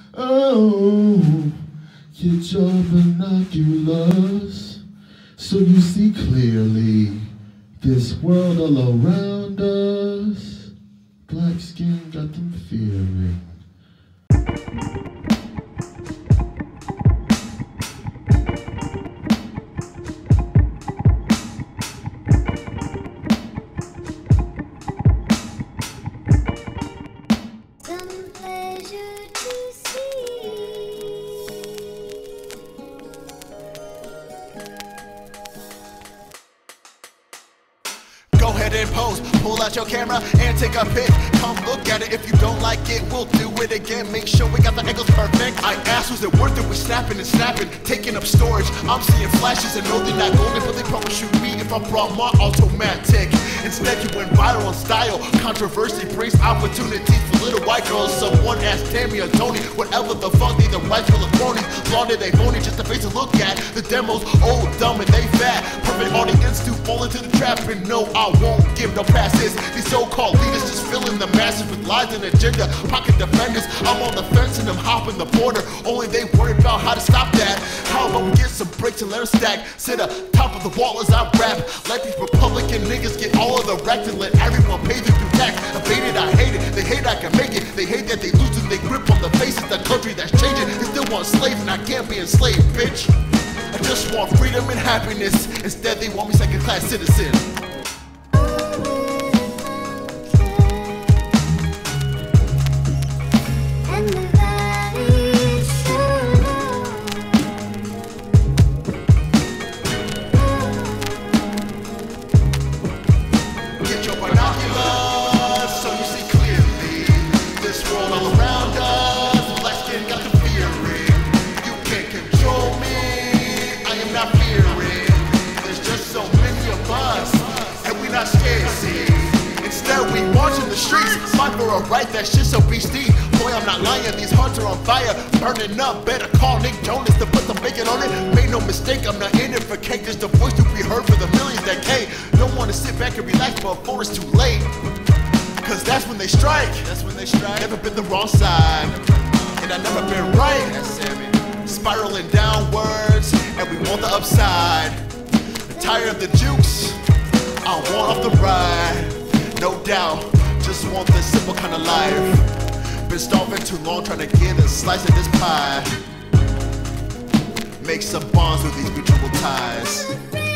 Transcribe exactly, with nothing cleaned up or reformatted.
Oh, get your binoculars so you see clearly this world all around us. Black skin got them fearing. Go ahead and pose, pull out your camera and take a pic. Come look at it, if you don't like it, we'll do it again. Make sure we got the angles perfect. I asked, was it worth it? We snapping and snapping, taking up storage. I'm seeing flashes and know they're not golden, but they probably shoot me if I brought my automatic. Instead you went viral in style. Controversy brings opportunities for little white girls. Someone asked Tammy or Tony, whatever the fuck, they the rights full of cronies. Blonde they phony, just a face to look at. The demo's old, dumb, and they fat. Perfect audience to fall into the trap, and no, I won't give no passes. These so-called leaders just filling the masses with lies and agenda. Pocket defenders, I'm on the fence and I'm hopping the border. Only they worry about how to stop that. How about we get some breaks and let them stack? Sit up top of the wall as I rap. Let these Republican niggas get all of the racks and let everyone pay their due tax. I hate it, I hate it, they hate I can make it. They hate that they losing their grip on the face of the country that's changing. They still want slaves and I can't be enslaved, bitch. I just want freedom and happiness. Instead they want me second class citizen. Not scared, see. Instead we march in the streets, fight for a right that shit's so beastie. Boy, I'm not lying, these hearts are on fire, burning up. Better call Nick Jonas to put some bacon on it. Make no mistake, I'm not in it for cake, just a voice to be heard for the millions that came. Don't wanna sit back and relax before it's too late, cause that's when they strike. That's when they strike. Never been the wrong side, and I never been right. Spiraling downwards, and we want the upside. Tired of the jukes, I want off the ride, no doubt, just want this simple kind of life. Been starving too long trying to get a slice of this pie. Make some bonds with these mutual ties.